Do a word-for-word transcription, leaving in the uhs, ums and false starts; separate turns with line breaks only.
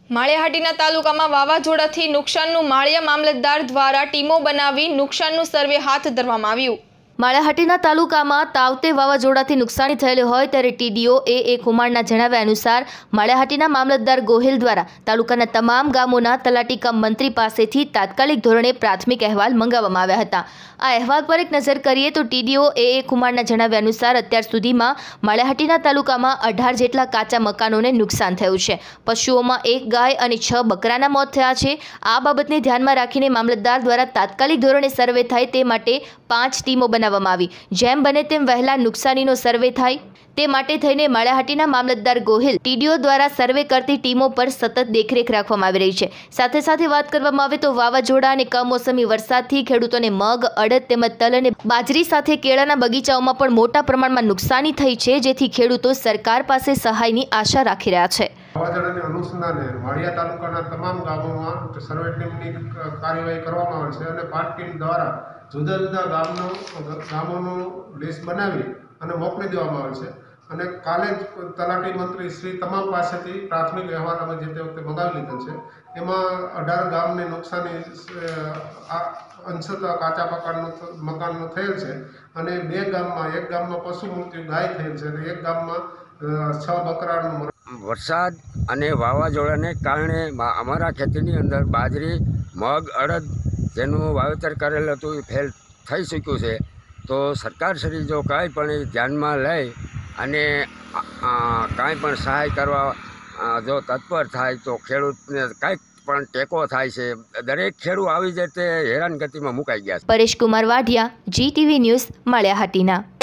માળિયાહાટીના તાલુકામાં વાવાઝોડાથી નુકસાનનું માળિયા મામલતદાર દ્વારા ટીમો બનાવી નુકસાનનું સર્વે હાથ ધરવામાં આવ્યું।
માળિયાહાટીના તાલુકામાં તાવતે વાવાઝોડાથી નુકસાની થયેલી હોય ત્યારે ટીડીઓ એ એ કુમારના જણાવ્યા અનુસાર માળિયાહાટીના મામલતદાર ગોહિલ દ્વારા તાલુકાના તમામ ગામોના તલાટી કમ મંત્રી પાસેથી તાત્કાલિક ધોરણે પ્રાથમિક અહેવાલ મંગાવવામાં આવ્યા હતા। આ અહેવાલ પર એક નજર કરીએ તો ટીડીઓ એ એ કુમારના જણાવ્યા અનુસાર અત્યાર સુધીમાં માળિયાહાટીના તાલુકામાં અઢાર જેટલા કાચા મકાનોને નુકસાન થયું છે। પશુઓમાં એક ગાય અને છ બકરાના મોત થયા છે। આ બાબતને ધ્યાનમાં રાખીને મામલતદાર દ્વારા તાત્કાલિક ધોરણે સર્વે થાય તે માટે પાંચ ટીમો બનાવવામાં આવી। જેમ બને તેમ વહેલા નુકસાનીનો સર્વે થાય તે માટે થઈને માળિયાહાટીના મામલતદાર ગોહિલ ટીડીઓ દ્વારા સર્વે કરતી ટીમો પર સતત દેખરેખ રાખવામાં આવી રહી છે। સાથે સાથે વાત કરવામાં આવે તો વાવાઝોડા અને કમોસમી વરસાદથી ખેડૂતોને મગ, અડદ તેમજ તલ અને બાજરી સાથે કેળાના બગીચાઓમાં પણ મોટા પ્રમાણમાં નુકસાની થઈ છે, જેથી ખેડૂતો સરકાર પાસે સહાયની આશા રાખી રહ્યા છે।
વાવાઝોડાને અનુસંધાને માળિયા તાલુકાના તમામ ગામોમાં સર્વે ટીમની કાર્યવાહી કરવામાં આવે છે અને પાંચ ટીમ દ્વારા જુદા જુદા ગામનો ગામોનું લિસ્ટ બનાવી અને મોકલી દેવામાં આવે છે અને કાલે જ તલાટી મંત્રી શ્રી તમામ પાસેથી પ્રાથમિક અહેવાલ અમે જે તે વખતે મંગાવી લીધો છે। એમાં અઢાર ગામને નુકસાની અંશતઃ કાચા મકાનનું મકાનનું થયેલ છે અને બે ગામમાં એક ગામમાં પશુ મૃત્યુ ગાય થયેલ છે અને એક ગામમાં છ બકરાનું।
વરસાદ અને વાવાઝોડાને કારણે અમારા ખેતીની અંદર બાજરી, મગ, અડદ જેનું વાવેતર કરેલ હતું એ ફેલ થઈ ચૂક્યું છે। તો સરકારશ્રી જો કાંઈ પણ ધ્યાનમાં લઈ અને કાંઈ પણ સહાય કરવા જો તત્પર થાય તો ખેડૂતને કાંઈક પણ ટેકો થાય છે। દરેક ખેડૂત આવી જ રીતે હેરાનગતિમાં મુકાઈ ગયા છે।
Paresh Kumar Vadhiya, Zee TV news, Maliya Hatina.